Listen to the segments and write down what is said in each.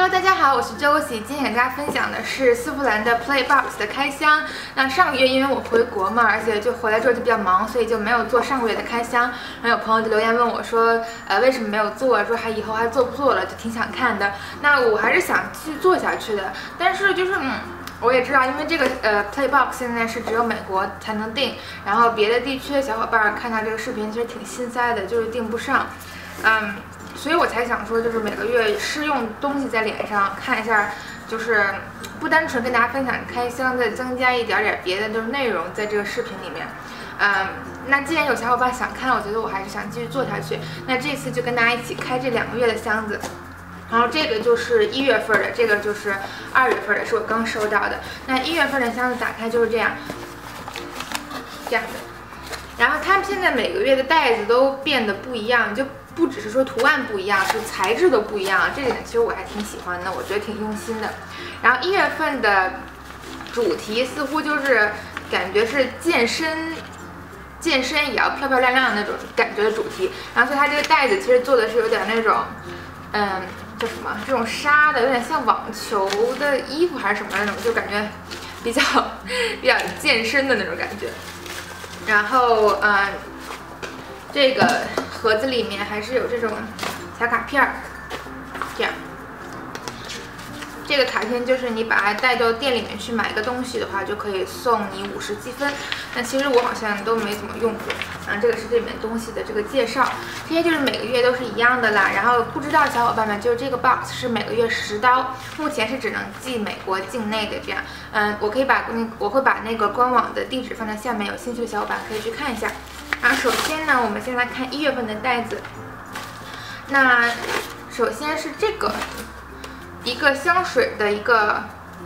Hello， 大家好，我是 Josie， 今天给大家分享的是丝芙兰的 Playbox 的开箱。那上个月因为我回国嘛，而且就回来之后就比较忙，所以就没有做上个月的开箱。然后有朋友就留言问我说，为什么没有做？说以后还做不做了？就挺想看的。那我还是想继续做下去的，但是就是我也知道，因为这个Playbox 现在是只有美国才能订，然后别的地区的小伙伴看到这个视频其实挺心塞的，就是订不上。所以我才想说，就是每个月试用东西在脸上看一下，就是不单纯跟大家分享开箱，再增加一点别的就是内容在这个视频里面。那既然有小伙伴想看，我觉得我还是想继续做下去。那这次就跟大家一起开这2个月的箱子。然后这个就是1月份的，这个就是2月份的，是我刚收到的。那1月份的箱子打开就是这样的。然后他们现在每个月的袋子都变得不一样，就不只是说图案不一样，是材质都不一样。这点其实我还挺喜欢的，我觉得挺用心的。然后1月份的主题似乎就是感觉是健身也要漂漂亮亮的那种感觉的主题。然后所以它这个袋子其实做的是有点那种，叫什么？这种纱的，有点像网球的衣服还是什么那种，就感觉比较健身的那种感觉。然后这个盒子里面还是有这种小卡片儿，这样。这个卡片就是你把它带到店里面去买个东西的话，就可以送你50积分。但其实我好像都没怎么用过。这个是这里面东西的这个介绍，这些就是每个月都是一样的啦。然后不知道的小伙伴们，就是这个 box 是每个月10刀，目前是只能寄美国境内的这样。我会把那个官网的地址放在下面，有兴趣的小伙伴可以去看一下。然后首先呢，我们先来看1月份的袋子。那首先是这个。一个香水的一个，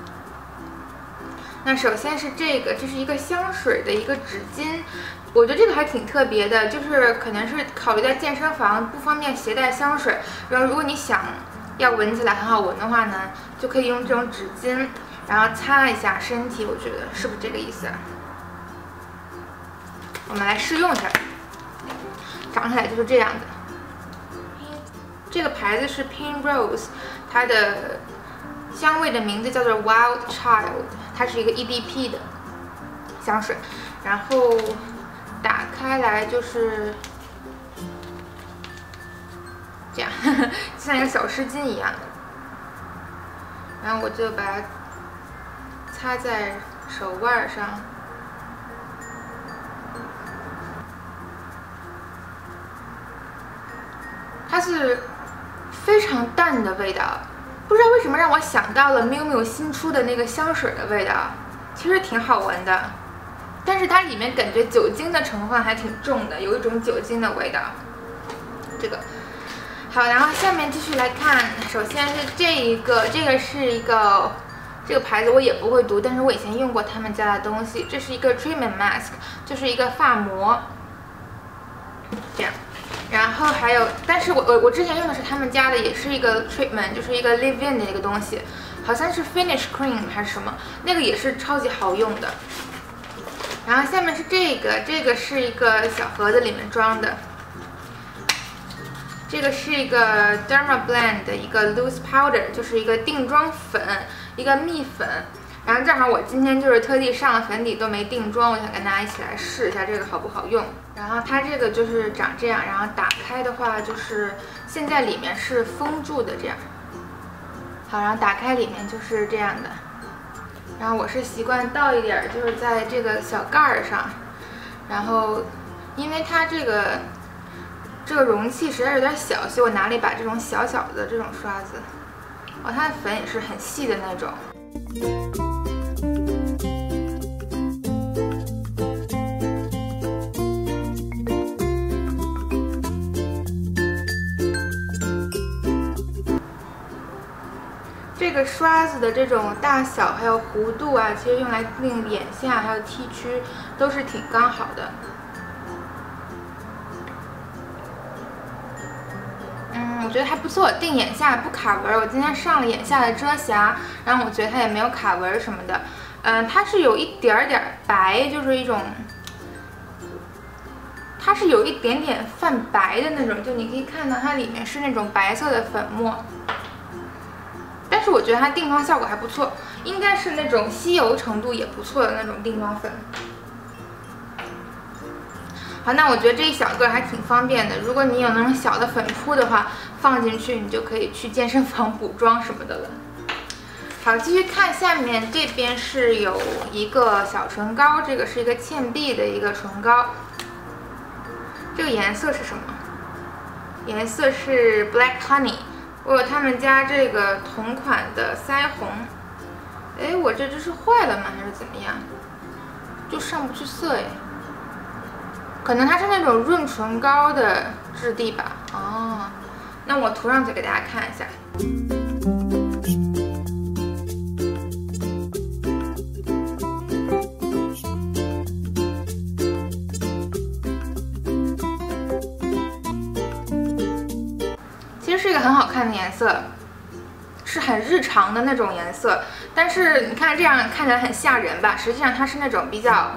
那首先是这个，这是一个香水的一个纸巾，我觉得这个还挺特别的，就是可能是考虑在健身房不方便携带香水，然后如果你想要闻起来很好闻的话呢，就可以用这种纸巾，然后擦一下身体，我觉得是不是这个意思？我们来试用一下，长起来就是这样的。这个牌子是 Pink Rose， 它的香味的名字叫做 Wild Child， 它是一个 EDP 的香水。然后打开来就是这样，就像一个小湿巾一样的。然后我就把它擦在手腕上。它是非常淡的味道，不知道为什么让我想到了 miu miu 新出的那个香水的味道，其实挺好闻的，但是它里面感觉酒精的成分还挺重的，有一种酒精的味道。这个好，然后下面继续来看，首先是这个是一个这个牌子我也不会读，但是我以前用过他们家的东西，这是一个 treatment mask， 就是一个发膜，这样。然后还有，但是我之前用的是他们家的，也是一个 treatment， 就是一个 leave-in 的一个东西，好像是 finish cream 还是什么，那个也是超级好用的。然后下面是这个是一个小盒子里面装的，这个是一个 Dermablend 的一个 loose powder， 就是一个定妆粉，一个蜜粉。然后正好我今天就是特地上了粉底都没定妆，我想跟大家一起来试一下这个好不好用。然后它这个就是长这样，然后打开的话就是现在里面是封住的这样。好，然后打开里面就是这样的。然后我是习惯倒一点，就是在这个小盖儿上。然后因为它这个容器实在是有点小，所以我拿了一把这种小小的这种刷子。它的粉也是很细的那种。这个刷子的这种大小还有弧度啊，其实用来定眼下还有 T 区都是挺刚好的。我觉得还不错，定眼下不卡纹。我今天上了眼下的遮瑕，然后我觉得它也没有卡纹什么的。它是有一点点白，就是一种，它是有一点点泛白的那种，就你可以看到它里面是那种白色的粉末。 是我觉得它定妆效果还不错，应该是那种吸油程度也不错的那种定妆粉。好，那我觉得这一小个还挺方便的。如果你有那种小的粉扑的话，放进去你就可以去健身房补妆什么的了。好，继续看下面，这边是有一个小唇膏，这个是一个倩碧的一个唇膏。这个颜色是什么？颜色是 Black Honey。我有他们家这个同款的腮红。哎，我这只是坏了吗？还是怎么样？就上不去色哎。可能它是那种润唇膏的质地吧。哦，那我涂上去给大家看一下。其实是一个很好看的颜色，是很日常的那种颜色。但是你看这样看起来很吓人吧？实际上它是那种比较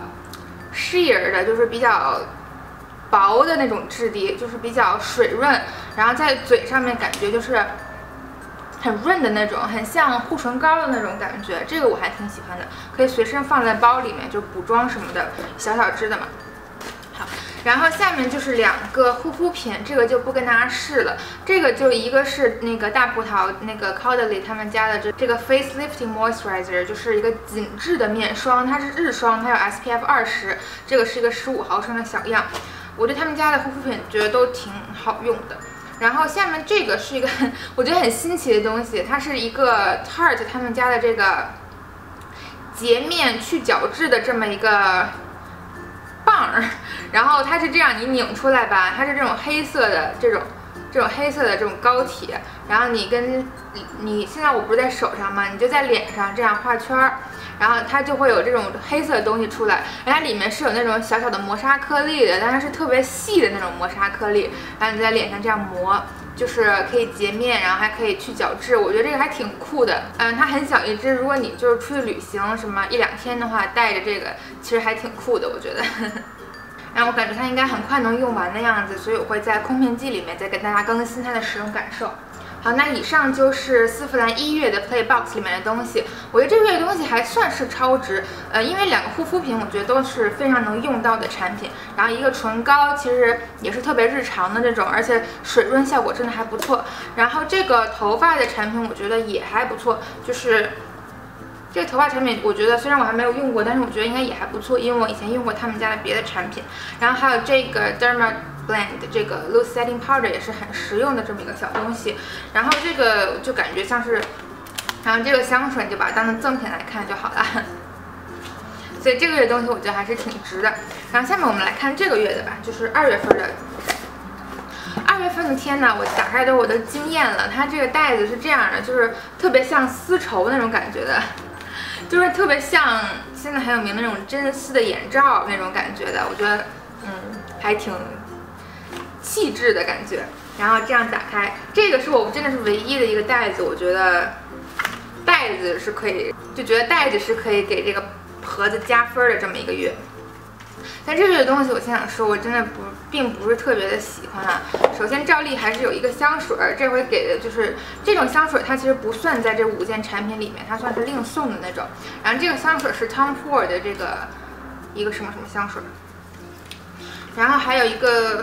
sheer 的，就是比较薄的那种质地，就是比较水润，然后在嘴上面感觉就是很润的那种，很像护唇膏的那种感觉。这个我还挺喜欢的，可以随身放在包里面，就补妆什么的，小小支的嘛。好，然后下面就是2个护肤品，这个就不跟大家试了。这个就一个是那个大葡萄那个 Caudalie 他们家的这个 Face Lifting Moisturizer， 就是一个紧致的面霜，它是日霜，它有 SPF 20，这个是一个15毫升的小样。我对他们家的护肤品觉得都挺好用的。然后下面这个是一个我觉得很新奇的东西，它是一个 Tarte 他们家的这个洁面去角质的这么一个棒儿，然后它是这样，你拧出来吧，它是这种黑色的这种黑色的这种膏体，然后你现在我不是在手上吗？你就在脸上这样画圈儿。然后它就会有这种黑色的东西出来，然后它里面是有那种小小的磨砂颗粒的，但是特别细的那种磨砂颗粒，然后你在脸上这样磨，就是可以洁面，然后还可以去角质，我觉得这个还挺酷的。它很小一支，如果你就是出去旅行什么1-2天的话，带着这个其实还挺酷的，我觉得。然后我感觉它应该很快能用完的样子，所以我会在空片机里面再跟大家更新它的使用感受。好，那以上就是丝芙兰1月的 Play Box 里面的东西。我觉得这个月的东西还算是超值，因为2个护肤品我觉得都是非常能用到的产品。然后一个唇膏其实也是特别日常的这种，而且水润效果真的还不错。然后这个头发的产品我觉得也还不错，就是这个头发产品我觉得虽然我还没有用过，但是我觉得应该也还不错，因为我以前用过他们家的别的产品。然后还有这个 Dermablend 这个 Loose Setting Powder 也是很实用的这么一个小东西。然后这个就感觉像是，然后这个香水你就把它当成赠品来看就好了。所以这个月的东西我觉得还是挺值的。然后下面我们来看这个月的吧，就是2月份的。2月份的天呢，我打开的我都惊艳了，它这个袋子是这样的，就是特别像丝绸那种感觉的。就是特别像现在很有名的那种真丝的眼罩那种感觉的，我觉得还挺气质的感觉。然后这样打开，这个是我真的是唯一的一个袋子，我觉得袋子是可以，就觉得袋子是可以给这个盒子加分的这么一个月。但这个东西我先想说，我真的并不是特别的喜欢啊。首先，照例还是有一个香水，这回给的就是这种香水，它其实不算在这5件产品里面，它算是另送的那种。然后这个香水是 Tom Ford 的这个一个什么香水，然后还有一个，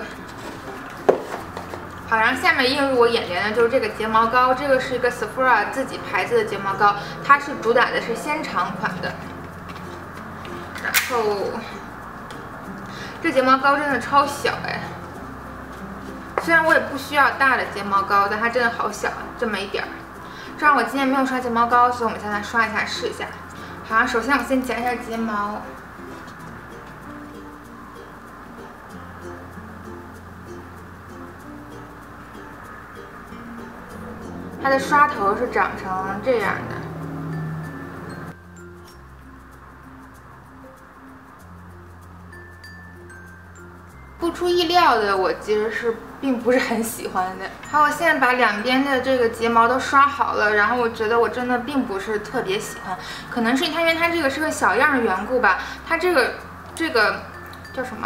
好，然后下面映入我眼帘的就是这个睫毛膏，这个是一个 Sephora 自己牌子的睫毛膏，它是主打的是纤长款的，然后。这睫毛膏真的超小哎，虽然我也不需要大的睫毛膏，但它真的好小，这么一点儿。这样我今天没有刷睫毛膏，所以我们现在刷一下试一下。好，首先我先夹一下睫毛。它的刷头是长成这样的。不出意料的，我其实是并不是很喜欢的。好，我现在把两边的这个睫毛都刷好了，然后我觉得我真的并不是特别喜欢，可能是因为它这个是个小样的缘故吧。它这个叫什么呀？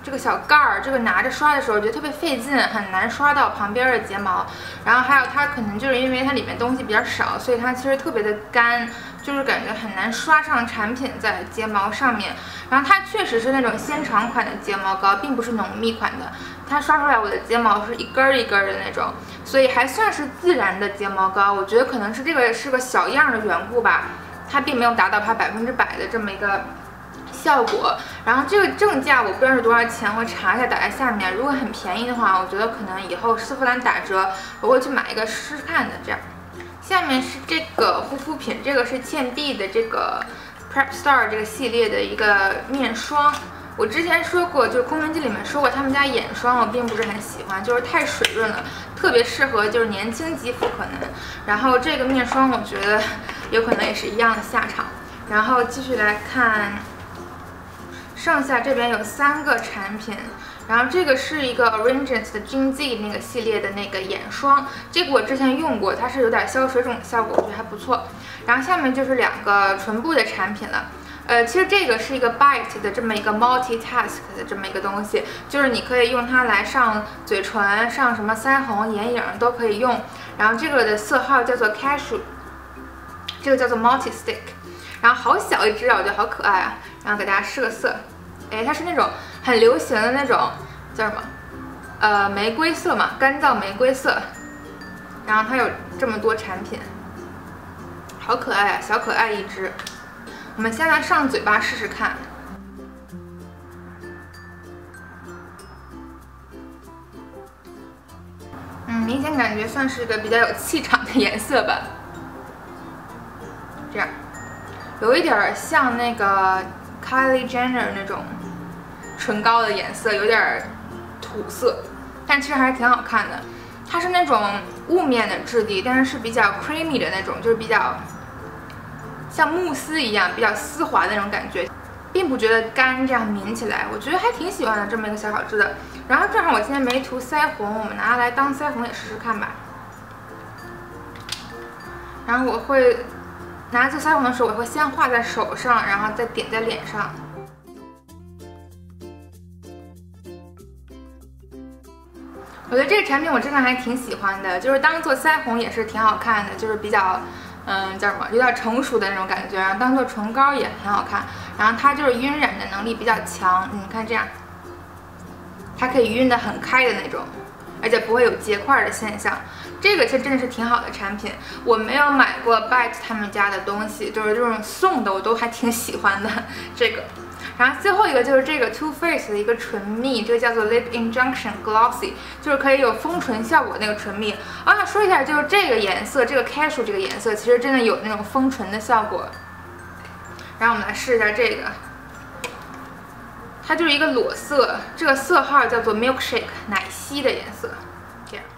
这个小盖儿，这个拿着刷的时候觉得特别费劲，很难刷到旁边的睫毛。然后还有它可能就是因为它里面东西比较少，所以它其实特别的干，就是感觉很难刷上产品在睫毛上面。然后它确实是那种纤长款的睫毛膏，并不是浓密款的。它刷出来我的睫毛是一根儿一根儿的那种，所以还算是自然的睫毛膏。我觉得可能是这个是个小样的缘故吧，它并没有达到它100%的这么一个效果。然后这个正价我不知道是多少钱，我查一下打在下面。如果很便宜的话，我觉得可能以后丝芙兰打折，我会去买一个试试看的。这样，下面是这个护肤品，这个是倩碧的这个 Prep Star 这个系列的一个面霜。我之前说过，就是空门记里面说过，他们家眼霜我并不是很喜欢，就是太水润了，特别适合就是年轻肌肤可能。然后这个面霜我觉得有可能也是一样的下场。然后继续来看，剩下这边有3个产品。然后这个是一个 Origins 的 Ginzy 那个系列的那个眼霜，这个我之前用过，它是有点消水肿的效果，我觉得还不错。然后下面就是2个唇部的产品了。其实这个是一个 Bite 的这么一个 multitask 的这么一个东西，就是你可以用它来上嘴唇、上什么腮红、眼影都可以用。然后这个的色号叫做 Cashew， 这个叫做 Multi Stick， 然后好小一支啊，我觉得好可爱啊。然后给大家试个色，哎，它是那种很流行的那种叫什么？玫瑰色嘛，干燥玫瑰色。然后它有这么多产品，好可爱啊，小可爱一支。我们先来上嘴巴试试看。明显感觉算是一个比较有气场的颜色吧。这样，有一点像那个 Kylie Jenner 那种唇膏的颜色，有点土色，但其实还是挺好看的。它是那种雾面的质地，但是是比较 creamy 的那种，就是比较像慕斯一样比较丝滑的那种感觉，并不觉得干，这样抿起来，我觉得还挺喜欢的这么一个小支的。然后正好我现在没涂腮红，我们拿它来当腮红也试试看吧。然后我会拿这腮红的时候，我会先画在手上，然后再点在脸上。我觉得这个产品我真的还挺喜欢的，就是当做腮红也是挺好看的，就是比较叫什么，有点成熟的那种感觉，然后当做唇膏也很好看。然后它就是晕染的能力比较强，你看这样，它可以晕得很开的那种，而且不会有结块的现象。这个其实真的是挺好的产品，我没有买过 Bite 他们家的东西，就是这种送的我都还挺喜欢的这个。然后最后一个就是这个 Too Faced 的一个唇蜜，这个叫做 Lip Injunction Glossy， 就是可以有丰唇效果那个唇蜜啊。说一下，就是这个颜色，这个 Cashew 这个颜色，其实真的有那种丰唇的效果。然后我们来试一下这个，它就是一个裸色，这个色号叫做 Milkshake 奶昔的颜色，这样。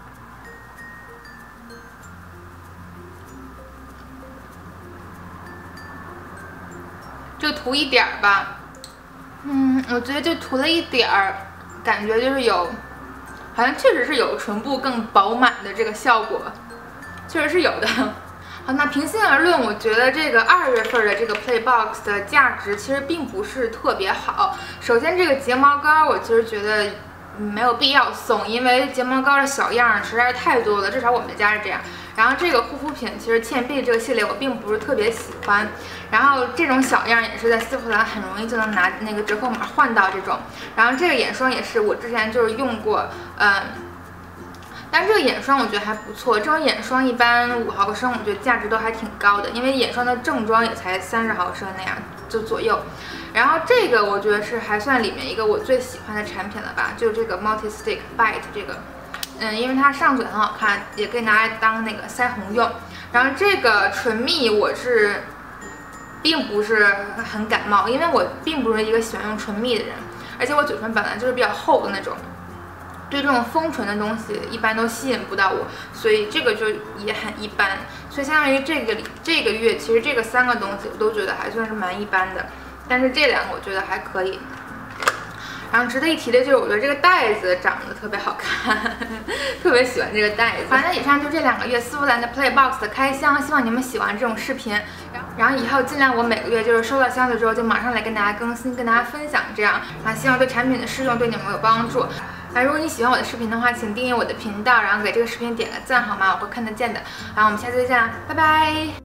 就涂一点儿吧。我觉得就涂了一点儿，感觉就是有，好像确实是有唇部更饱满的这个效果，确实是有的。好，那平心而论，我觉得这个2月份的这个 Playbox 的价值其实并不是特别好。首先，这个睫毛膏我其实觉得没有必要送，因为睫毛膏的小样实在是太多了，至少我们家是这样。然后这个护肤品其实倩碧这个系列我并不是特别喜欢，然后这种小样也是在丝芙兰很容易就能拿那个折扣码换到这种。然后这个眼霜也是我之前就是用过，但这个眼霜我觉得还不错。这种眼霜一般5毫升，我觉得价值都还挺高的，因为眼霜的正装也才30毫升那样就左右。然后这个我觉得是还算里面一个我最喜欢的产品了吧，就是这个 Multi Stick Bite 这个。因为它上嘴很好看，也可以拿来当那个腮红用。然后这个唇蜜我是并不是很感冒，因为我并不是一个喜欢用唇蜜的人，而且我嘴唇本来就是比较厚的那种，对这种丰唇的东西一般都吸引不到我，所以这个就也很一般。所以相当于这个月，其实这个3个东西我都觉得还算是蛮一般的，但是这2个我觉得还可以。 然后值得一提的就是，我觉得这个袋子长得特别好看，特别喜欢这个袋子。反正以上就这2个月丝芙兰的 Playbox 的开箱，希望你们喜欢这种视频。然后以后尽量我每个月就是收到箱子之后就马上来跟大家更新，跟大家分享这样。啊，希望对产品的试用对你们有帮助。如果你喜欢我的视频的话，请订阅我的频道，然后给这个视频点个赞好吗？我会看得见的。然后我们下次再见啦，拜拜。